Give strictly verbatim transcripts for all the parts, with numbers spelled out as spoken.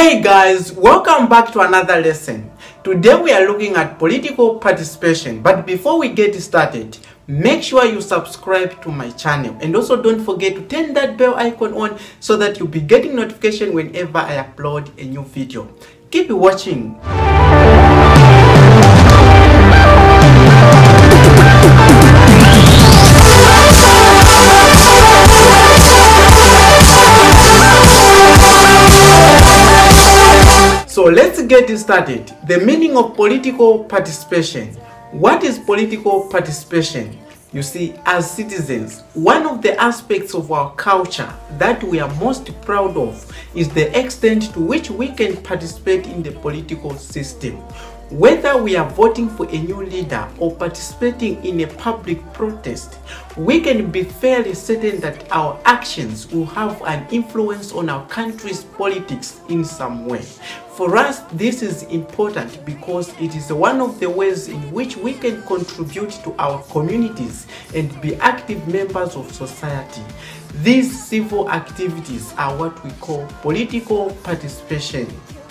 Hey guys, welcome back to another lesson. Today we are looking at political participation, but before we get started, make sure you subscribe to my channel and also don't forget to turn that bell icon on so that you'll be getting notification whenever I upload a new video. Keep watching. So let's get started. The meaning of political participation. What is political participation? You see, as citizens, one of the aspects of our culture that we are most proud of is the extent to which we can participate in the political system. Whether we are voting for a new leader or participating in a public protest, we can be fairly certain that our actions will have an influence on our country's politics in some way. For us, this is important because it is one of the ways in which we can contribute to our communities and be active members of society. These civil activities are what we call political participation.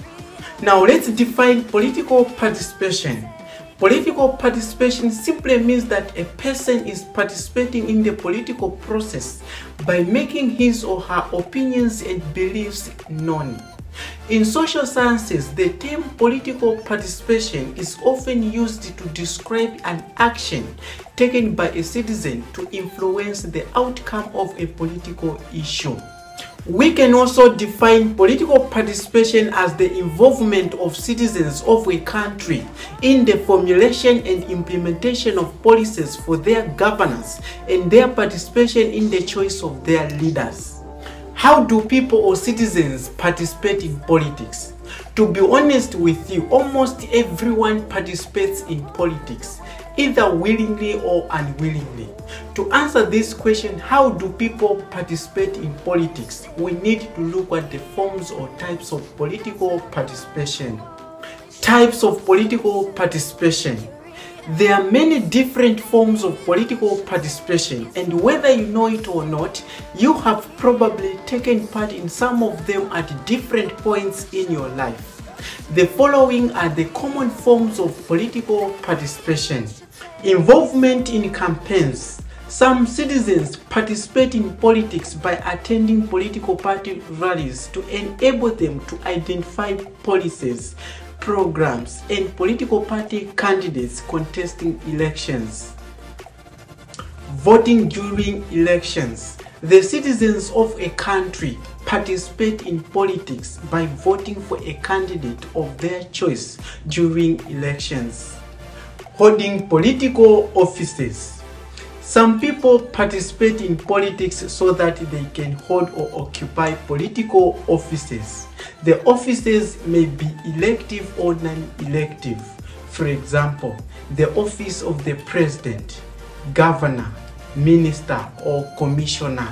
Now let's define political participation. Political participation simply means that a person is participating in the political process by making his or her opinions and beliefs known. In social sciences, the term political participation is often used to describe an action taken by a citizen to influence the outcome of a political issue. We can also define political participation as the involvement of citizens of a country in the formulation and implementation of policies for their governance and their participation in the choice of their leaders. How do people or citizens participate in politics? To be honest with you, almost everyone participates in politics, either willingly or unwillingly. To answer this question, how do people participate in politics, we need to look at the forms or types of political participation. Types of political participation. There are many different forms of political participation, and whether you know it or not, you have probably taken part in some of them at different points in your life. The following are the common forms of political participation. Involvement in campaigns. Some citizens participate in politics by attending political party rallies to enable them to identify policies, programs, and political party candidates contesting elections. Voting during elections. The citizens of a country participate in politics by voting for a candidate of their choice during elections. Holding political offices. Some people participate in politics so that they can hold or occupy political offices. The offices may be elective or non-elective. For example, the office of the president, governor, minister, or commissioner.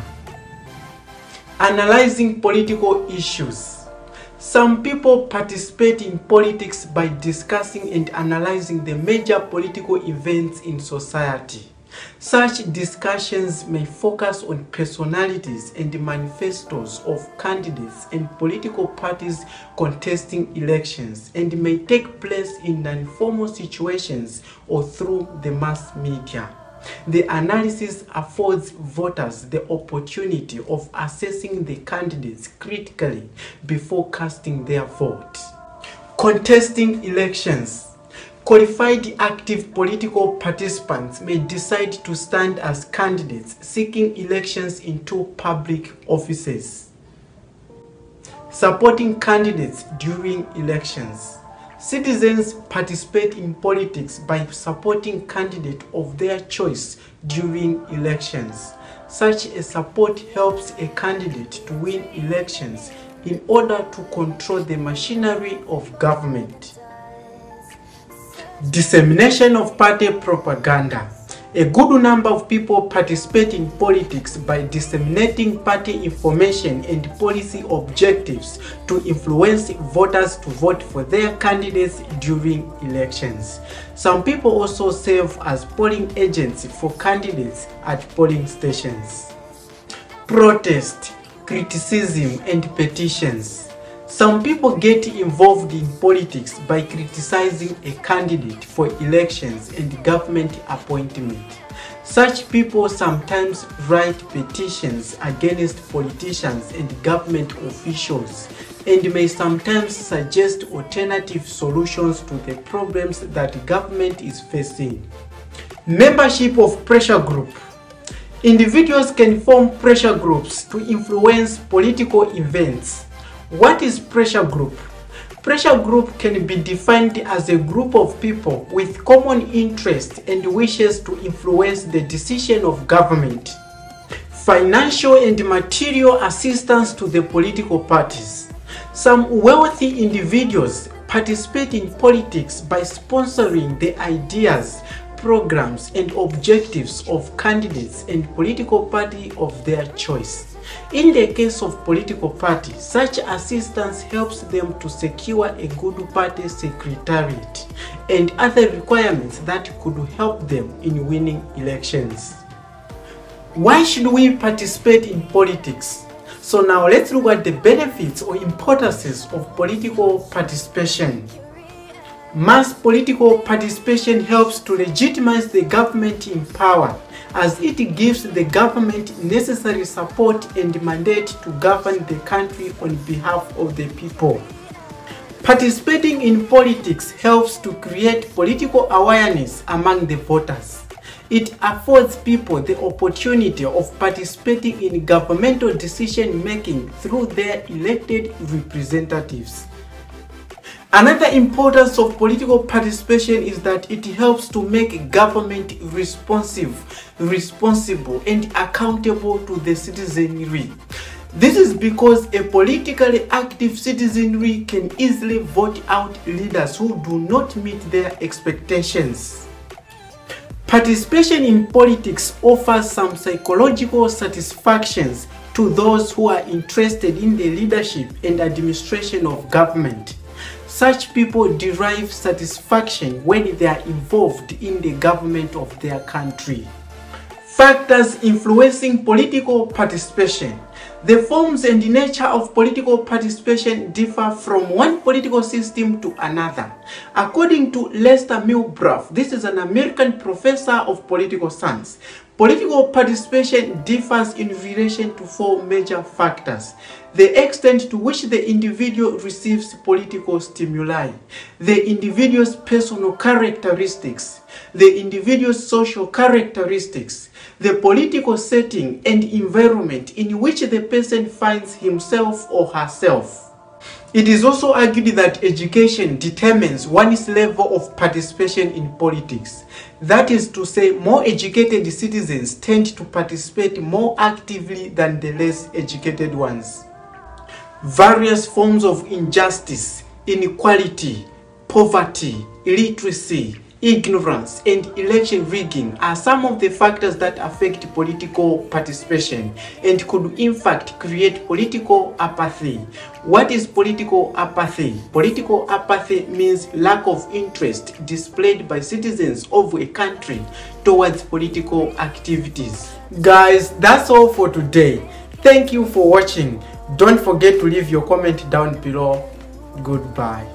Analyzing political issues. Some people participate in politics by discussing and analyzing the major political events in society. Such discussions may focus on personalities and manifestos of candidates and political parties contesting elections, and may take place in non-formal situations or through the mass media. The analysis affords voters the opportunity of assessing the candidates critically before casting their vote. Contesting elections. Qualified active political participants may decide to stand as candidates seeking elections in two public offices. Supporting candidates during elections. Citizens participate in politics by supporting candidates of their choice during elections. Such a support helps a candidate to win elections in order to control the machinery of government. Dissemination of party propaganda. A good number of people participate in politics by disseminating party information and policy objectives to influence voters to vote for their candidates during elections. Some people also serve as polling agents for candidates at polling stations. Protest, criticism, and petitions. Some people get involved in politics by criticizing a candidate for elections and government appointment. Such people sometimes write petitions against politicians and government officials and may sometimes suggest alternative solutions to the problems that government is facing. Membership of pressure group. Individuals can form pressure groups to influence political events. What is pressure group? Pressure group can be defined as a group of people with common interests and wishes to influence the decision of government. Financial and material assistance to the political parties. Some wealthy individuals participate in politics by sponsoring the ideas, programs, and objectives of candidates and political party of their choice. In the case of political party, such assistance helps them to secure a good party secretariat and other requirements that could help them in winning elections. Why should we participate in politics? So now let's look at the benefits or importances of political participation. Mass political participation helps to legitimize the government in power, as it gives the government necessary support and mandate to govern the country on behalf of the people. Participating in politics helps to create political awareness among the voters. It affords people the opportunity of participating in governmental decision making through their elected representatives. Another importance of political participation is that it helps to make government responsive, responsible, and accountable to the citizenry. This is because a politically active citizenry can easily vote out leaders who do not meet their expectations. Participation in politics offers some psychological satisfactions to those who are interested in the leadership and administration of government. Such people derive satisfaction when they are involved in the government of their country. Factors influencing political participation. The forms and nature of political participation differ from one political system to another. According to Lester Milbrough, this is an American professor of political science, political participation differs in relation to four major factors: the extent to which the individual receives political stimuli, the individual's personal characteristics, the individual's social characteristics, the political setting and environment in which the person finds himself or herself. It is also argued that education determines one's level of participation in politics. That is to say, more educated citizens tend to participate more actively than the less educated ones. Various forms of injustice, inequality, poverty, illiteracy, ignorance, and election rigging are some of the factors that affect political participation and could in fact create political apathy. What is political apathy? Political apathy means lack of interest displayed by citizens of a country towards political activities. Guys, that's all for today. Thank you for watching. Don't forget to leave your comment down below. Goodbye.